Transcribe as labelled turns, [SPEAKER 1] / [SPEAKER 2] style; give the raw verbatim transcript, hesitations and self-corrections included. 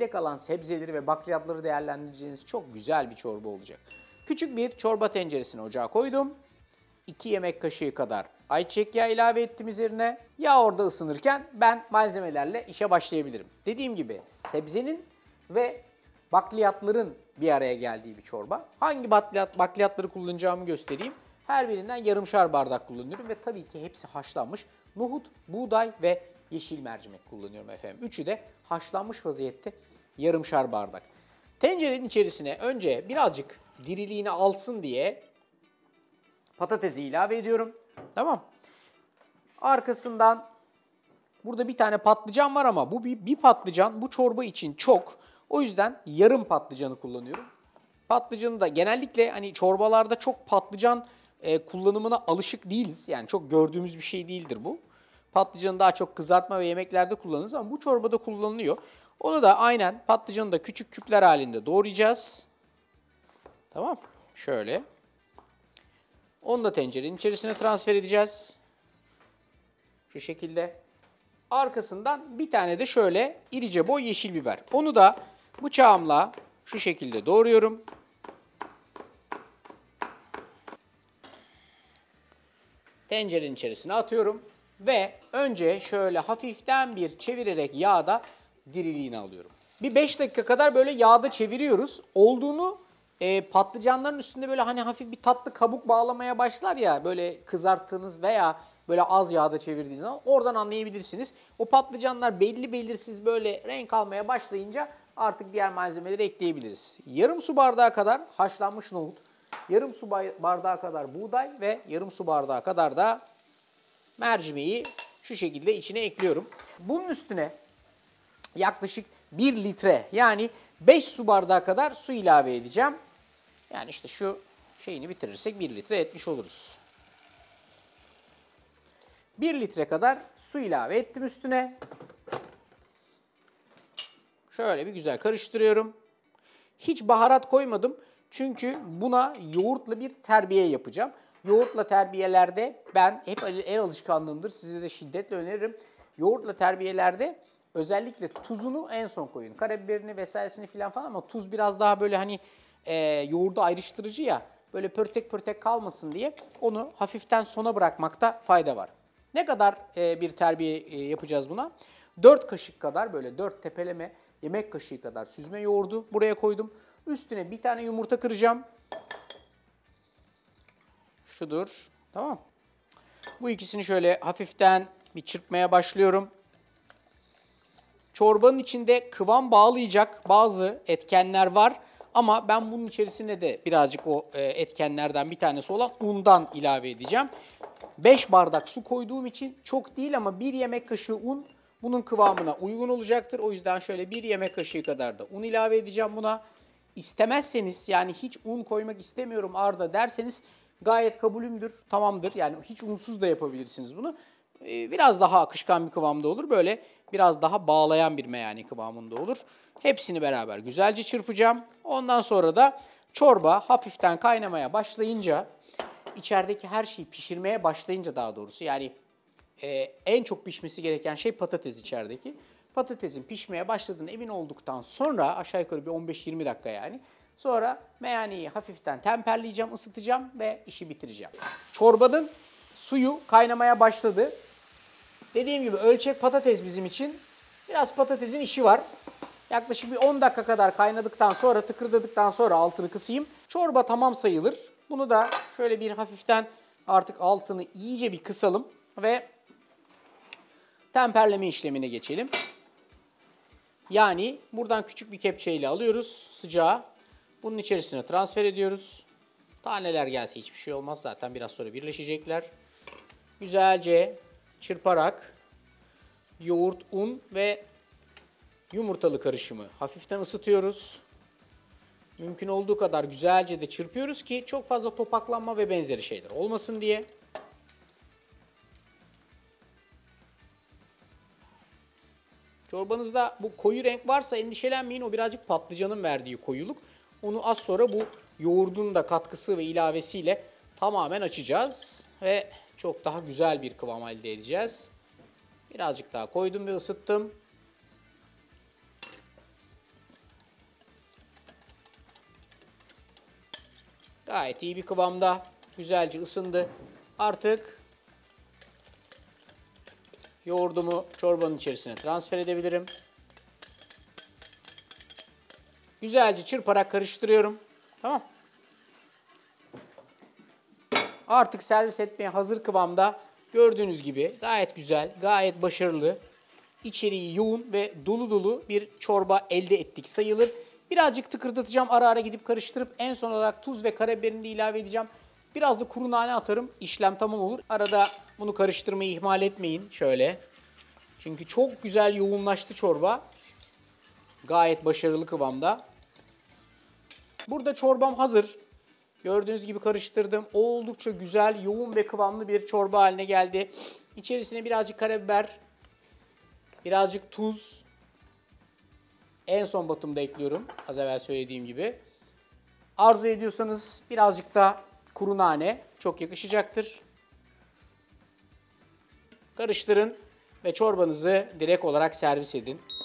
[SPEAKER 1] geride kalan sebzeleri ve bakliyatları değerlendireceğiniz çok güzel bir çorba olacak. Küçük bir çorba tenceresine ocağa koydum. iki yemek kaşığı kadar ayçiçek yağı ilave ettim üzerine. Yağ orada ısınırken ben malzemelerle işe başlayabilirim. Dediğim gibi sebzenin ve bakliyatların bir araya geldiği bir çorba. Hangi bakliyat, bakliyatları kullanacağımı göstereyim. Her birinden yarımşar bardak kullanıyorum ve tabii ki hepsi haşlanmış. Nohut, buğday ve yeşil mercimek kullanıyorum efendim. Üçü de haşlanmış vaziyette yarımşar bardak. Tencerenin içerisine önce birazcık diriliğini alsın diye patatesi ilave ediyorum. Tamam. Arkasından burada bir tane patlıcan var ama bu bir, bir patlıcan bu çorba için çok. O yüzden yarım patlıcanı kullanıyorum. Patlıcanı da genellikle hani çorbalarda çok patlıcan e, kullanımına alışık değiliz. Yani çok gördüğümüz bir şey değildir bu. Patlıcanı daha çok kızartma ve yemeklerde kullanırız ama bu çorbada kullanılıyor. Onu da aynen patlıcanı da küçük küpler halinde doğrayacağız. Tamam. Şöyle. Onu da tencerenin içerisine transfer edeceğiz. Şu şekilde. Arkasından bir tane de şöyle irice boy yeşil biber. Onu da bıçağımla şu şekilde doğruyorum. Tencerenin içerisine atıyorum. Ve önce şöyle hafiften bir çevirerek yağda diriliğini alıyorum. Bir beş dakika kadar böyle yağda çeviriyoruz. Olduğunu e, patlıcanların üstünde böyle hani hafif bir tatlı kabuk bağlamaya başlar ya böyle kızarttığınız veya böyle az yağda çevirdiğiniz zaman oradan anlayabilirsiniz. O patlıcanlar belli belirsiz böyle renk almaya başlayınca artık diğer malzemeleri ekleyebiliriz. Yarım su bardağı kadar haşlanmış nohut, yarım su bardağı kadar buğday ve yarım su bardağı kadar da mercimeği şu şekilde içine ekliyorum. Bunun üstüne yaklaşık bir litre yani beş su bardağı kadar su ilave edeceğim. Yani işte şu şeyini bitirirsek bir litre etmiş oluruz. bir litre kadar su ilave ettim üstüne. Şöyle bir güzel karıştırıyorum. Hiç baharat koymadım çünkü buna yoğurtla bir terbiye yapacağım. Yoğurtla terbiyelerde ben hep el alışkanlığımdır size de şiddetle öneririm. Yoğurtla terbiyelerde özellikle tuzunu en son koyun. Karabiberini vesairesini filan falan ama tuz biraz daha böyle hani e, yoğurdu ayrıştırıcı ya. Böyle pörtek pörtek kalmasın diye onu hafiften sona bırakmakta fayda var. Ne kadar e, bir terbiye e, yapacağız buna? dört kaşık kadar böyle dört tepeleme yemek kaşığı kadar süzme yoğurdu buraya koydum. Üstüne bir tane yumurta kıracağım. Şudur. Tamam. Bu ikisini şöyle hafiften bir çırpmaya başlıyorum. Çorbanın içinde kıvam bağlayacak bazı etkenler var. Ama ben bunun içerisine de birazcık o etkenlerden bir tanesi olan undan ilave edeceğim. beş bardak su koyduğum için çok değil ama bir yemek kaşığı un bunun kıvamına uygun olacaktır. O yüzden şöyle bir yemek kaşığı kadar da un ilave edeceğim buna. İstemezseniz yani hiç un koymak istemiyorum Arda derseniz gayet kabulümdür, tamamdır. Yani hiç unsuz da yapabilirsiniz bunu. Biraz daha akışkan bir kıvamda olur. Böyle biraz daha bağlayan bir meyane kıvamında olur. Hepsini beraber güzelce çırpacağım. Ondan sonra da çorba hafiften kaynamaya başlayınca, içerideki her şeyi pişirmeye başlayınca daha doğrusu yani e, en çok pişmesi gereken şey patates içerideki. Patatesin pişmeye başladığına emin olduktan sonra aşağı yukarı bir on beş yirmi dakika yani. Sonra meyaneyi hafiften temperleyeceğim, ısıtacağım ve işi bitireceğim. Çorbanın suyu kaynamaya başladı. Dediğim gibi ölçek patates bizim için. Biraz patatesin işi var. Yaklaşık bir on dakika kadar kaynadıktan sonra, tıkırdadıktan sonra altını kısayım. Çorba tamam sayılır. Bunu da şöyle bir hafiften artık altını iyice bir kısalım ve temperleme işlemine geçelim. Yani buradan küçük bir kepçeyle alıyoruz sıcağı. Bunun içerisine transfer ediyoruz. Taneler gelse hiçbir şey olmaz. Zaten biraz sonra birleşecekler. Güzelce çırparak yoğurt, un ve yumurtalı karışımı hafiften ısıtıyoruz. Mümkün olduğu kadar güzelce de çırpıyoruz ki çok fazla topaklanma ve benzeri şeyler olmasın diye. Çorbanızda bu koyu renk varsa endişelenmeyin. O birazcık patlıcanın verdiği koyuluk. Onu az sonra bu yoğurdun da katkısı ve ilavesiyle tamamen açacağız. Ve çok daha güzel bir kıvam elde edeceğiz. Birazcık daha koydum ve ısıttım. Gayet iyi bir kıvamda. Güzelce ısındı. Artık yoğurdumu çorbanın içerisine transfer edebilirim. Güzelce çırparak karıştırıyorum. Tamam. Artık servis etmeye hazır kıvamda. Gördüğünüz gibi gayet güzel, gayet başarılı, içeriği yoğun ve dolu dolu bir çorba elde ettik sayılır. Birazcık tıkırdatacağım, ara ara gidip karıştırıp en son olarak tuz ve karabiberini de ilave edeceğim. Biraz da kuru nane atarım, işlem tamam olur. Arada bunu karıştırmayı ihmal etmeyin şöyle. Çünkü çok güzel yoğunlaştı çorba. Gayet başarılı kıvamda. Burada çorbam hazır. Gördüğünüz gibi karıştırdım. Oldukça güzel, yoğun ve kıvamlı bir çorba haline geldi. İçerisine birazcık karabiber, birazcık tuz. En son batımda ekliyorum. Az evvel söylediğim gibi. Arzu ediyorsanız birazcık da kuru nane çok yakışacaktır. Karıştırın ve çorbanızı direkt olarak servis edin.